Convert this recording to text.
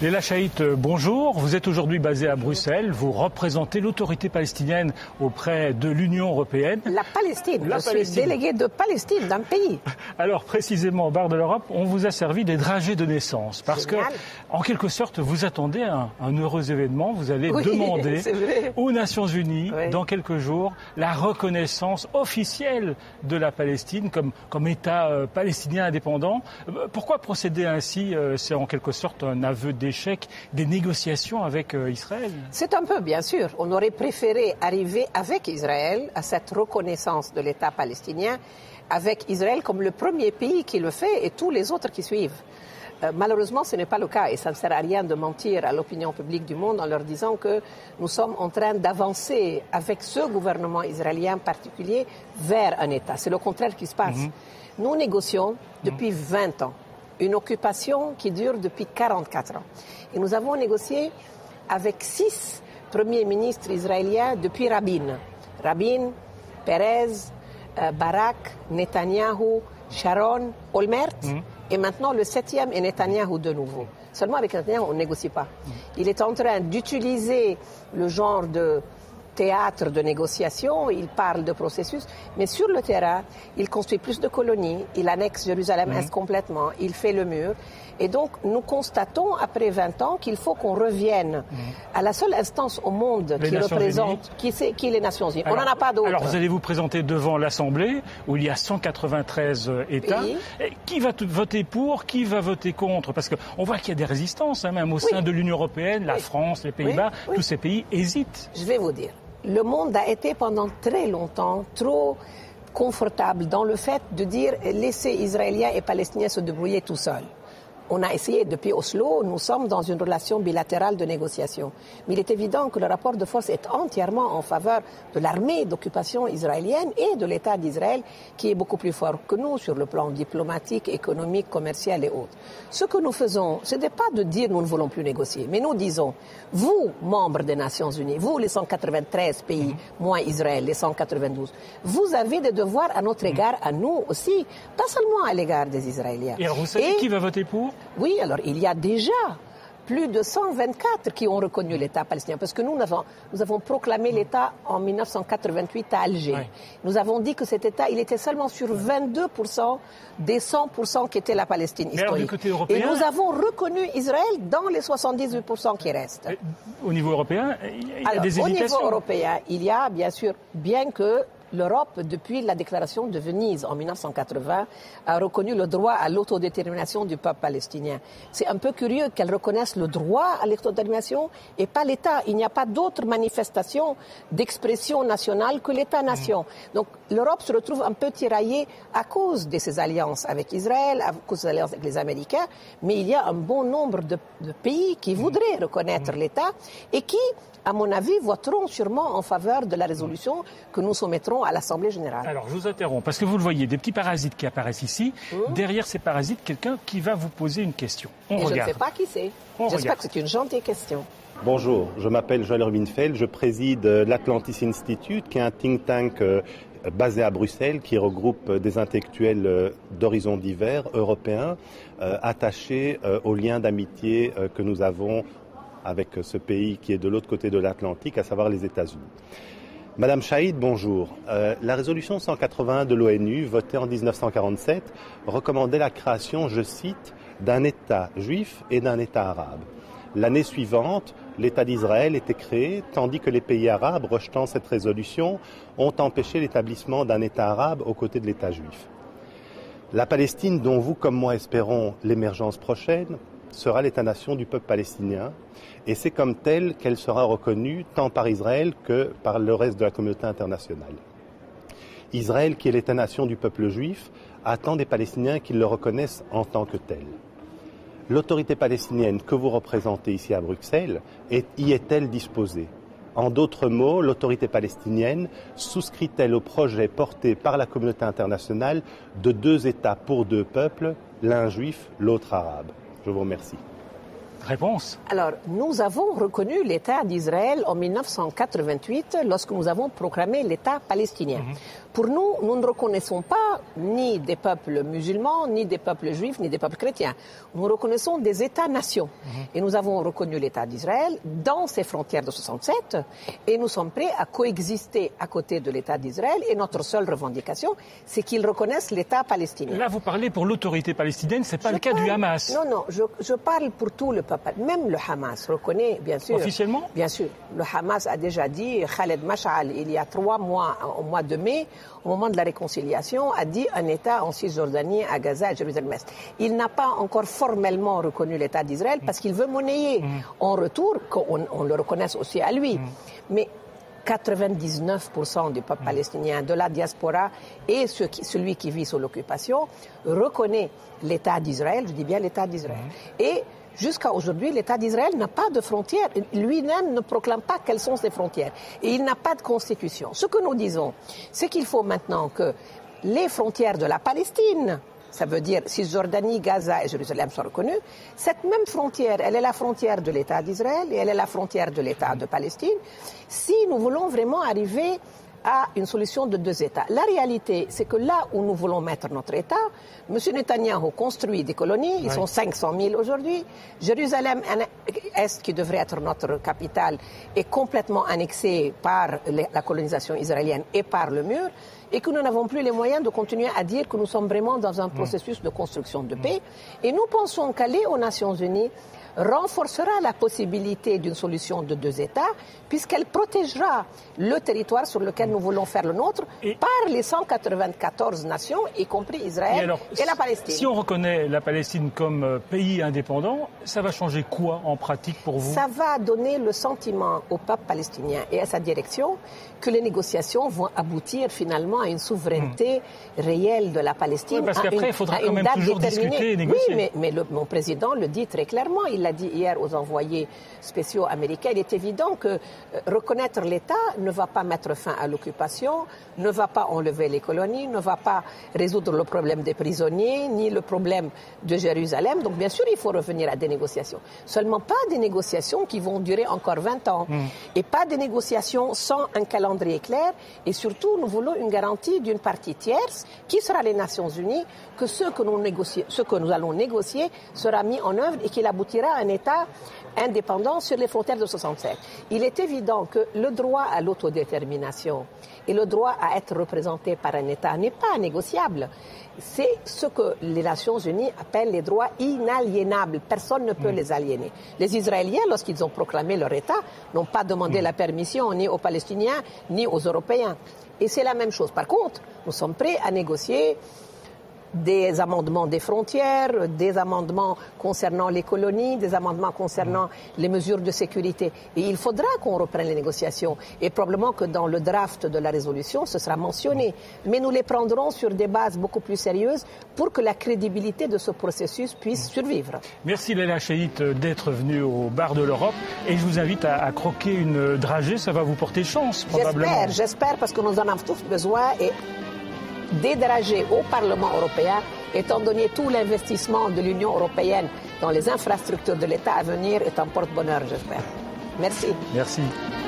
Léla Chaït, bonjour. Vous êtes aujourd'hui basé à Bruxelles. Vous représentez l'autorité palestinienne auprès de l'Union européenne. La Palestine. Je suis déléguée de Palestine, d'un pays. Alors, précisément, au bar de l'Europe, on vous a servi des dragées de naissance. Parce que, en quelque sorte, vous attendez un heureux événement. Vous allez demander aux Nations Unies, dans quelques jours, la reconnaissance officielle de la Palestine comme État palestinien indépendant. Pourquoi procéder ainsi? C'est en quelque sorte un aveu d'échec des négociations avec Israël. C'est un peu, bien sûr. On aurait préféré arriver avec Israël à cette reconnaissance de l'État palestinien, avec Israël comme le premier pays qui le fait et tous les autres qui suivent. Malheureusement, ce n'est pas le cas et ça ne sert à rien de mentir à l'opinion publique du monde en leur disant que nous sommes en train d'avancer avec ce gouvernement israélien particulier vers un État. C'est le contraire qui se passe. Nous négocions depuis 20 ans. Une occupation qui dure depuis 44 ans. Et nous avons négocié avec 6 premiers ministres israéliens depuis Rabin. Rabin, Perez, Barak, Netanyahou, Sharon, Olmert. Et maintenant, le 7e est Netanyahou de nouveau. Seulement avec Netanyahou, on ne négocie pas. Il est en train d'utiliser le genre de théâtre de négociation, il parle de processus, mais sur le terrain, il construit plus de colonies, il annexe Jérusalem-Est complètement, il fait le mur. Et donc, nous constatons, après 20 ans, qu'il faut qu'on revienne à la seule instance au monde qui représente, qui est les Nations Unies. On n'en a pas d'autres. Alors, vous allez vous présenter devant l'Assemblée, où il y a 193 États. Qui va voter pour, qui va voter contre? Parce qu'on voit qu'il y a des résistances, même au sein de l'Union européenne, la France, les Pays-Bas, tous ces pays hésitent. Je vais vous dire. Le monde a été pendant très longtemps trop confortable dans le fait de dire laissez Israéliens et Palestiniens se débrouiller tout seuls. On a essayé depuis Oslo, nous sommes dans une relation bilatérale de négociation. Mais il est évident que le rapport de force est entièrement en faveur de l'armée d'occupation israélienne et de l'État d'Israël qui est beaucoup plus fort que nous sur le plan diplomatique, économique, commercial et autres. Ce que nous faisons, ce n'est pas de dire nous ne voulons plus négocier, mais nous disons, vous, membres des Nations Unies, vous les 193 pays, moins Israël, les 192, vous avez des devoirs à notre égard, à nous aussi, pas seulement à l'égard des Israéliens. Et alors vous savez qui va voter pour? Oui, alors il y a déjà plus de 124 qui ont reconnu l'État palestinien, parce que nous avons proclamé l'État en 1988 à Alger. Nous avons dit que cet État, il était seulement sur 22% des 100% qui étaient la Palestine historique. Européen, et nous avons reconnu Israël dans les 78% qui restent. Au niveau européen, il y a des hésitations. Au niveau européen, il y a bien sûr, bien que l'Europe, depuis la déclaration de Venise en 1980, a reconnu le droit à l'autodétermination du peuple palestinien. C'est un peu curieux qu'elle reconnaisse le droit à l'autodétermination et pas l'État. Il n'y a pas d'autre manifestation d'expression nationale que l'État-nation. Donc l'Europe se retrouve un peu tiraillée à cause de ses alliances avec Israël, à cause des alliances avec les Américains, mais il y a un bon nombre de pays qui voudraient reconnaître l'État et qui, à mon avis, voteront sûrement en faveur de la résolution que nous soumettrons à l'Assemblée générale. Alors, je vous interromps, parce que vous le voyez, des petits parasites qui apparaissent ici. Derrière ces parasites, quelqu'un qui va vous poser une question. Je ne sais pas qui c'est. J'espère que c'est une gentille question. Bonjour, je m'appelle Joël Rubinfeld, je préside l'Atlantis Institute, qui est un think tank basé à Bruxelles, qui regroupe des intellectuels d'horizons divers, européens, attachés aux liens d'amitié que nous avons avec ce pays qui est de l'autre côté de l'Atlantique, à savoir les États-Unis. Madame Chaït, bonjour. La résolution 181 de l'ONU, votée en 1947, recommandait la création, je cite, d'un État juif et d'un État arabe. L'année suivante, l'État d'Israël était créé, tandis que les pays arabes, rejetant cette résolution, ont empêché l'établissement d'un État arabe aux côtés de l'État juif. La Palestine, dont vous comme moi espérons l'émergence prochaine, sera l'État-nation du peuple palestinien, et c'est comme telle qu'elle sera reconnue tant par Israël que par le reste de la communauté internationale. Israël, qui est l'État-nation du peuple juif, attend des Palestiniens qu'ils le reconnaissent en tant que tel. L'autorité palestinienne que vous représentez ici à Bruxelles, y est-elle disposée? En d'autres mots, l'autorité palestinienne souscrit-elle au projet porté par la communauté internationale de 2 États pour 2 peuples, l'un juif, l'autre arabe? Je vous remercie. Réponse. Alors, nous avons reconnu l'État d'Israël en 1988 lorsque nous avons proclamé l'État palestinien. Pour nous, nous ne reconnaissons pas ni des peuples musulmans, ni des peuples juifs, ni des peuples chrétiens. Nous reconnaissons des États-nations. Et nous avons reconnu l'État d'Israël dans ses frontières de 67 et nous sommes prêts à coexister à côté de l'État d'Israël et notre seule revendication, c'est qu'ils reconnaissent l'État palestinien. Là, vous parlez pour l'autorité palestinienne, ce n'est pas le cas du Hamas. Non, je parle pour tout le peuple. Même le Hamas reconnaît, bien sûr. Officiellement? Bien sûr. Le Hamas a déjà dit, Khaled Mash'al, il y a 3 mois, au mois de mai, au moment de la réconciliation, a dit un État en Cisjordanie, à Gaza, à Jérusalem-Est. Il n'a pas encore formellement reconnu l'État d'Israël parce qu'il veut monnayer en retour qu'on le reconnaisse aussi à lui. Mais 99% du peuple palestinien, de la diaspora et celui qui vit sous l'occupation reconnaît l'État d'Israël, je dis bien l'État d'Israël. Et jusqu'à aujourd'hui, l'État d'Israël n'a pas de frontières. Lui-même ne proclame pas quelles sont ses frontières. Et il n'a pas de constitution. Ce que nous disons, c'est qu'il faut maintenant que les frontières de la Palestine, ça veut dire Cisjordanie, Gaza et Jérusalem soient reconnues, cette même frontière, elle est la frontière de l'État d'Israël et elle est la frontière de l'État de Palestine. Si nous voulons vraiment arriver à une solution de 2 États. La réalité, c'est que là où nous voulons mettre notre État, M. Netanyahou construit des colonies, ils sont 500 000 aujourd'hui. Jérusalem-Est, qui devrait être notre capitale, est complètement annexée par la colonisation israélienne et par le mur, et que nous n'avons plus les moyens de continuer à dire que nous sommes vraiment dans un processus de construction de paix. Et nous pensons qu'aller aux Nations Unies renforcera la possibilité d'une solution de 2 États, puisqu'elle protégera le territoire sur lequel nous voulons faire le nôtre par les 194 nations, y compris Israël et la Palestine. Si on reconnaît la Palestine comme pays indépendant, ça va changer quoi en pratique pour vous? Ça va donner le sentiment au peuple palestinien et à sa direction que les négociations vont aboutir finalement à une souveraineté réelle de la Palestine. Oui, parce qu'après, il faudra quand même toujours discuter et négocier. Oui, mais mon président le dit très clairement. Il l'a dit hier aux envoyés spéciaux américains. Il est évident que reconnaître l'État ne va pas mettre fin à l'occupation, ne va pas enlever les colonies, ne va pas résoudre le problème des prisonniers, ni le problème de Jérusalem. Donc, bien sûr, il faut revenir à des négociations. Seulement pas des négociations qui vont durer encore 20 ans. Et pas des négociations sans un calendrier clair. Et surtout, nous voulons une garantie d'une partie tierce, qui sera les Nations Unies, que ce que nous allons négocier sera mis en œuvre et qu'il aboutira à un État indépendant sur les frontières de 67. Il est évident que le droit à l'autodétermination et le droit à être représenté par un État n'est pas négociable. C'est ce que les Nations Unies appellent les droits inaliénables. Personne ne peut les aliéner. Les Israéliens, lorsqu'ils ont proclamé leur État, n'ont pas demandé la permission ni aux Palestiniens ni aux Européens. Et c'est la même chose. Par contre, nous sommes prêts à négocier des amendements des frontières, des amendements concernant les colonies, des amendements concernant les mesures de sécurité. Et il faudra qu'on reprenne les négociations. Et probablement que dans le draft de la résolution, ce sera mentionné. Mais nous les prendrons sur des bases beaucoup plus sérieuses pour que la crédibilité de ce processus puisse survivre. Merci Leila Chehit d'être venue au bar de l'Europe. Et je vous invite à croquer une dragée. Ça va vous porter chance, probablement. J'espère, parce que nous en avons tous besoin. Et des dragées au Parlement européen, étant donné tout l'investissement de l'Union européenne dans les infrastructures de l'État à venir, est un porte-bonheur, j'espère. Merci. Merci.